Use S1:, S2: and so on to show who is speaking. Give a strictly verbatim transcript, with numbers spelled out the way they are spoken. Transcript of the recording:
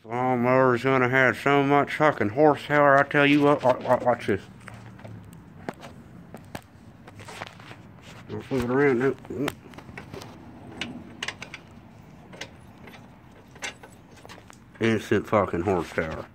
S1: Lawnmower's gonna have so much fucking horsepower. I tell you what, watch this. I'll flip it around now. Instant fucking horsepower.